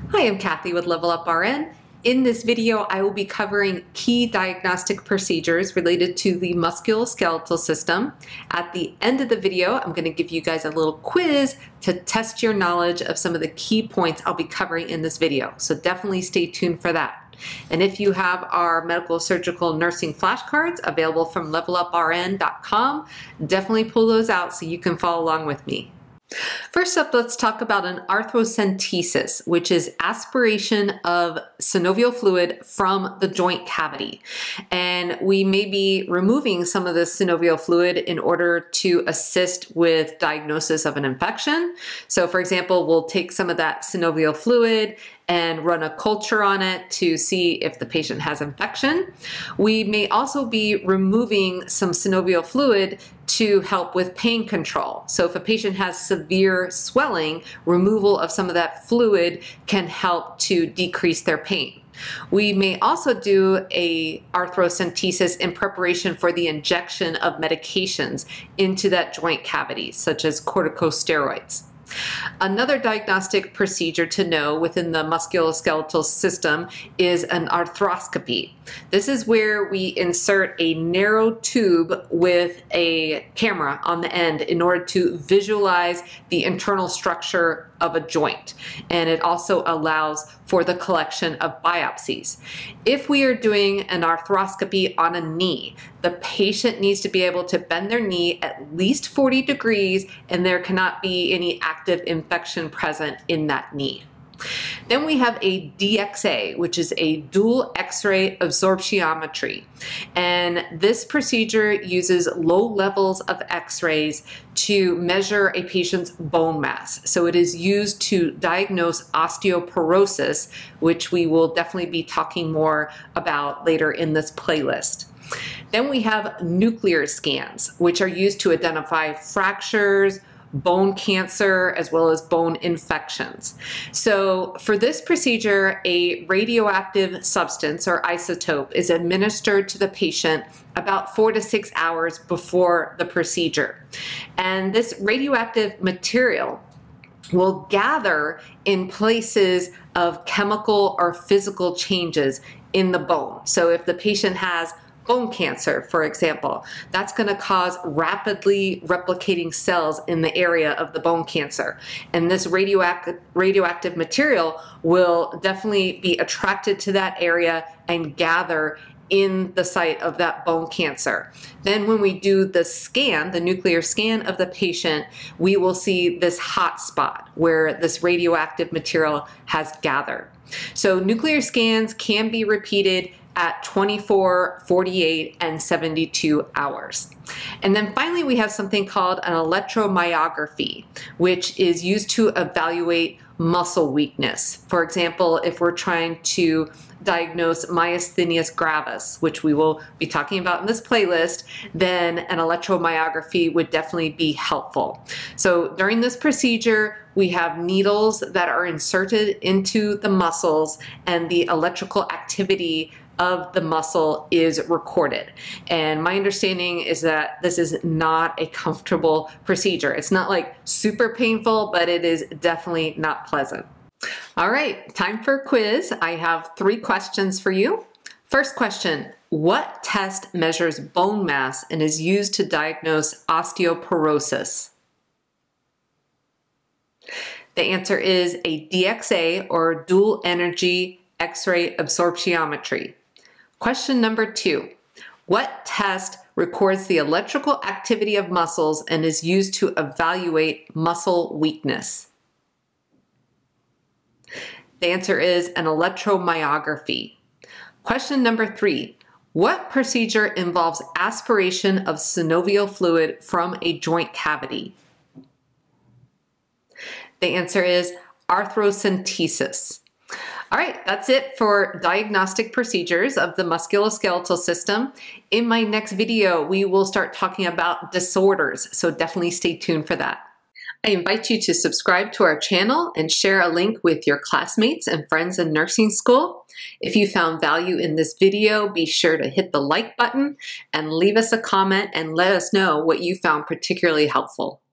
Hi, I'm Cathy with Level Up RN. In this video, I will be covering key diagnostic procedures related to the musculoskeletal system. At the end of the video, I'm going to give you guys a little quiz to test your knowledge of some of the key points I'll be covering in this video. So definitely stay tuned for that. And if you have our medical surgical nursing flashcards available from leveluprn.com, definitely pull those out so you can follow along with me. First up, let's talk about an arthrocentesis, which is aspiration of synovial fluid from the joint cavity. And we may be removing some of the synovial fluid in order to assist with diagnosis of an infection. So for example, we'll take some of that synovial fluid and run a culture on it to see if the patient has infection. We may also be removing some synovial fluid to help with pain control. So if a patient has severe swelling, removal of some of that fluid can help to decrease their pain. We may also do a arthrocentesis in preparation for the injection of medications into that joint cavity, such as corticosteroids. Another diagnostic procedure to know within the musculoskeletal system is an arthroscopy. This is where we insert a narrow tube with a camera on the end in order to visualize the internal structure of a joint. And it also allows for the collection of biopsies. If we are doing an arthroscopy on a knee, the patient needs to be able to bend their knee at least 40 degrees and there cannot be any active infection present in that knee. Then we have a DXA, which is a dual X-ray absorptiometry. And this procedure uses low levels of X-rays to measure a patient's bone mass. So it is used to diagnose osteoporosis, which we will definitely be talking more about later in this playlist. Then we have nuclear scans, which are used to identify fractures, bone cancer, as well as bone infections. So for this procedure, a radioactive substance or isotope is administered to the patient about 4 to 6 hours before the procedure. And this radioactive material will gather in places of chemical or physical changes in the bone. So if the patient has bone cancer, for example, that's going to cause rapidly replicating cells in the area of the bone cancer. And this radioactive material will definitely be attracted to that area and gather in the site of that bone cancer. Then when we do the scan, the nuclear scan of the patient, we will see this hot spot where this radioactive material has gathered. So nuclear scans can be repeated at 24, 48, and 72 hours. And then finally, we have something called an electromyography, which is used to evaluate muscle weakness. For example, if we're trying to diagnose myasthenia gravis, which we will be talking about in this playlist, then an electromyography would definitely be helpful. So during this procedure, we have needles that are inserted into the muscles and the electrical activity of the muscle is recorded. And my understanding is that this is not a comfortable procedure. It's not like super painful, but it is definitely not pleasant. All right, time for a quiz. I have 3 questions for you. First question, what test measures bone mass and is used to diagnose osteoporosis? The answer is a DXA, or dual energy X-ray absorptiometry. Question number 2, what test records the electrical activity of muscles and is used to evaluate muscle weakness? The answer is an electromyography. Question number 3, what procedure involves aspiration of synovial fluid from a joint cavity? The answer is arthrocentesis. All right, that's it for diagnostic procedures of the musculoskeletal system. In my next video, we will start talking about disorders, so definitely stay tuned for that. I invite you to subscribe to our channel and share a link with your classmates and friends in nursing school. If you found value in this video, be sure to hit the like button and leave us a comment and let us know what you found particularly helpful.